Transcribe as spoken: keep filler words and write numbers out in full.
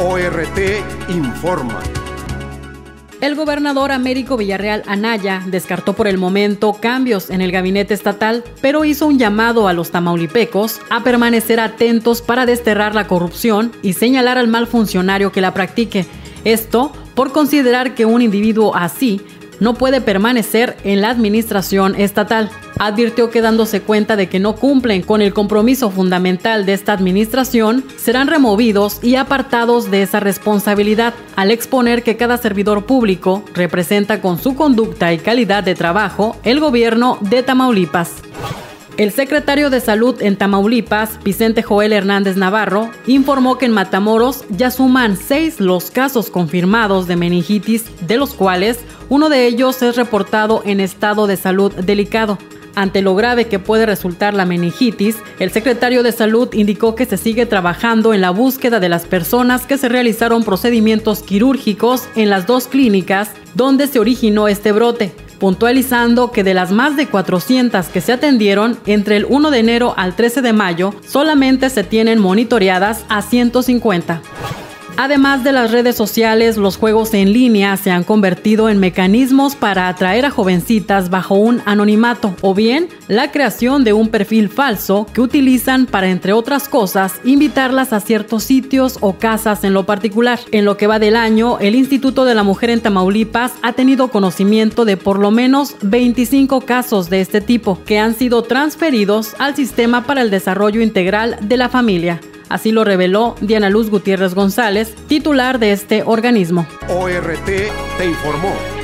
O R T informa. El gobernador Américo Villarreal Anaya descartó por el momento cambios en el gabinete estatal, pero hizo un llamado a los tamaulipecos a permanecer atentos para desterrar la corrupción y señalar al mal funcionario que la practique. Esto por considerar que un individuo así no puede permanecer en la administración estatal. Advirtió que dándose cuenta de que no cumplen con el compromiso fundamental de esta administración, serán removidos y apartados de esa responsabilidad, al exponer que cada servidor público representa con su conducta y calidad de trabajo el gobierno de Tamaulipas. El secretario de Salud en Tamaulipas, Vicente Joel Hernández Navarro, informó que en Matamoros ya suman seis los casos confirmados de meningitis, de los cuales uno de ellos es reportado en estado de salud delicado. Ante lo grave que puede resultar la meningitis, el secretario de Salud indicó que se sigue trabajando en la búsqueda de las personas que se realizaron procedimientos quirúrgicos en las dos clínicas donde se originó este brote, puntualizando que de las más de cuatrocientas que se atendieron entre el primero de enero al trece de mayo, solamente se tienen monitoreadas a ciento cincuenta. Además de las redes sociales, los juegos en línea se han convertido en mecanismos para atraer a jovencitas bajo un anonimato o bien la creación de un perfil falso que utilizan para, entre otras cosas, invitarlas a ciertos sitios o casas en lo particular. En lo que va del año, el Instituto de la Mujer en Tamaulipas ha tenido conocimiento de por lo menos veinticinco casos de este tipo que han sido transferidos al Sistema para el Desarrollo Integral de la Familia. Así lo reveló Diana Luz Gutiérrez González, titular de este organismo. O R T te informó.